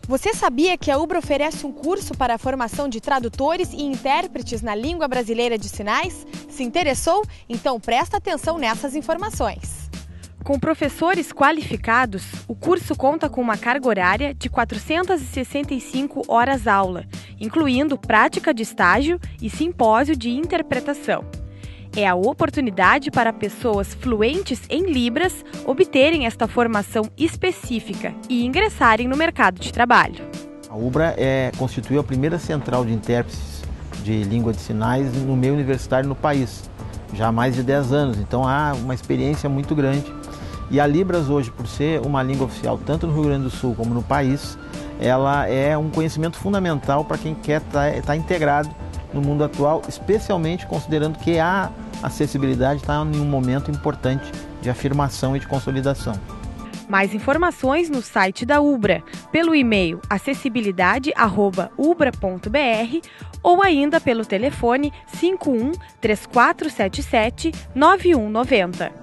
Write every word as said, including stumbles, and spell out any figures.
Você sabia que a Ubra oferece um curso para a formação de tradutores e intérpretes na língua brasileira de sinais? Se interessou? Então presta atenção nessas informações. Com professores qualificados, o curso conta com uma carga horária de quatrocentas e sessenta e cinco horas-aula, incluindo prática de estágio e simpósio de interpretação. É a oportunidade para pessoas fluentes em Libras obterem esta formação específica e ingressarem no mercado de trabalho. A Ubra é, constituiu a primeira central de intérpretes de língua de sinais no meio universitário no país, já há mais de dez anos, então há uma experiência muito grande. E a Libras hoje, por ser uma língua oficial tanto no Rio Grande do Sul como no país, ela é um conhecimento fundamental para quem quer estar tá integrado no mundo atual, especialmente considerando que a acessibilidade está em um momento importante de afirmação e de consolidação. Mais informações no site da Ubra, pelo e-mail acessibilidade arroba ubra ponto br ou ainda pelo telefone cinco um, três quatro sete sete, nove um nove zero.